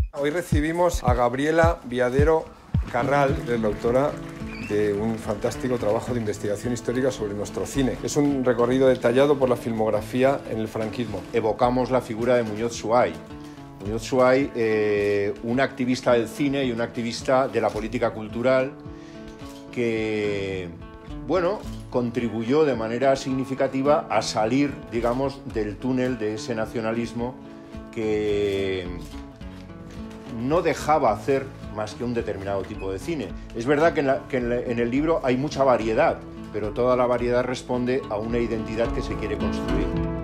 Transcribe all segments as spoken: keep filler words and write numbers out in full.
Hoy recibimos a Gabriela Viadero Carral, es la autora de un fantástico trabajo de investigación histórica sobre nuestro cine. Es un recorrido detallado por la filmografía en el franquismo. Evocamos la figura de Muñoz Suay. Muñoz Suay, eh, un activista del cine y un activista de la política cultural que, bueno, contribuyó de manera significativa a salir, digamos, del túnel de ese nacionalismo que no dejaba hacer más que un determinado tipo de cine. Es verdad que en, la, que en, la, en el libro hay mucha variedad, pero toda la variedad responde a una identidad que se quiere construir.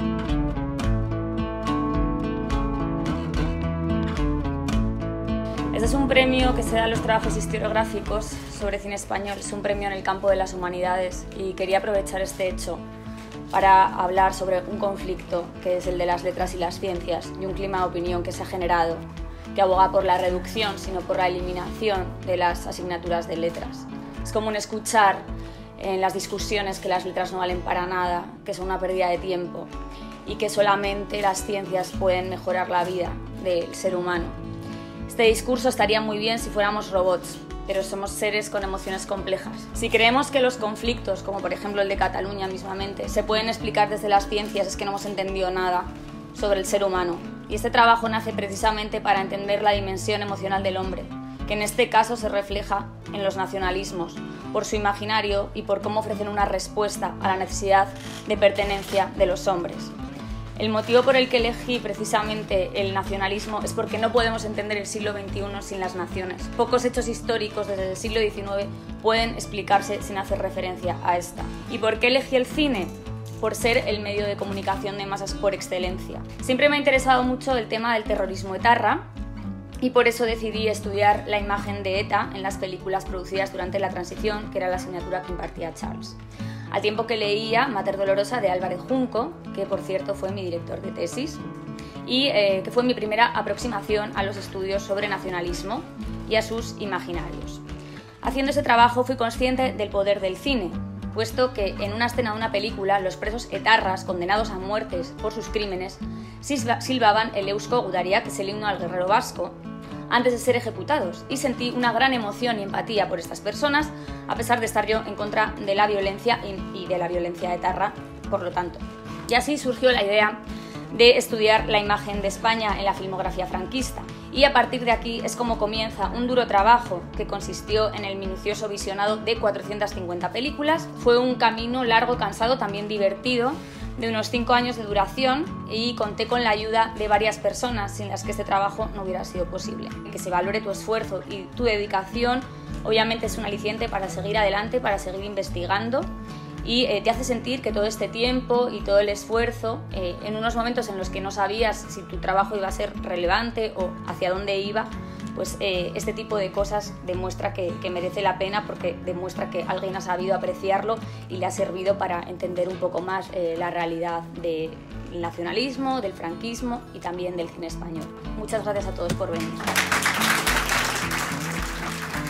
Este es un premio que se da a los trabajos historiográficos sobre cine español. Es un premio en el campo de las humanidades y quería aprovechar este hecho para hablar sobre un conflicto que es el de las letras y las ciencias y un clima de opinión que se ha generado que aboga por la reducción, sino por la eliminación de las asignaturas de letras. Es común escuchar en las discusiones que las letras no valen para nada, que son una pérdida de tiempo y que solamente las ciencias pueden mejorar la vida del ser humano. Este discurso estaría muy bien si fuéramos robots, pero somos seres con emociones complejas. Si creemos que los conflictos, como por ejemplo el de Cataluña mismamente, se pueden explicar desde las ciencias, es que no hemos entendido nada sobre el ser humano. Y este trabajo nace precisamente para entender la dimensión emocional del hombre, que en este caso se refleja en los nacionalismos, por su imaginario y por cómo ofrecen una respuesta a la necesidad de pertenencia de los hombres. El motivo por el que elegí precisamente el nacionalismo es porque no podemos entender el siglo veintiuno sin las naciones. Pocos hechos históricos desde el siglo diecinueve pueden explicarse sin hacer referencia a esta. ¿Y por qué elegí el cine? Por ser el medio de comunicación de masas por excelencia. Siempre me ha interesado mucho el tema del terrorismo etarra y por eso decidí estudiar la imagen de ETA en las películas producidas durante la transición, que era la asignatura que impartía Charles. Al tiempo que leía Mater Dolorosa de Álvarez Junco, que por cierto fue mi director de tesis, y eh, que fue mi primera aproximación a los estudios sobre nacionalismo y a sus imaginarios. Haciendo ese trabajo fui consciente del poder del cine, puesto que en una escena de una película los presos etarras condenados a muertes por sus crímenes silbaban el Eusko Gudariak, que es el himno al guerrero vasco, antes de ser ejecutados, y sentí una gran emoción y empatía por estas personas, a pesar de estar yo en contra de la violencia y de la violencia etarra, por lo tanto. Y así surgió la idea de estudiar la imagen de España en la filmografía franquista. Y a partir de aquí es como comienza un duro trabajo que consistió en el minucioso visionado de cuatrocientas cincuenta películas. Fue un camino largo, cansado, también divertido, de unos cinco años de duración, y conté con la ayuda de varias personas sin las que este trabajo no hubiera sido posible. Que se valore tu esfuerzo y tu dedicación obviamente es un aliciente para seguir adelante, para seguir investigando, y eh, te hace sentir que todo este tiempo y todo el esfuerzo, eh, en unos momentos en los que no sabías si tu trabajo iba a ser relevante o hacia dónde iba, pues eh, este tipo de cosas demuestra que, que merece la pena, porque demuestra que alguien ha sabido apreciarlo y le ha servido para entender un poco más eh, la realidad del nacionalismo, del franquismo y también del cine español. Muchas gracias a todos por venir.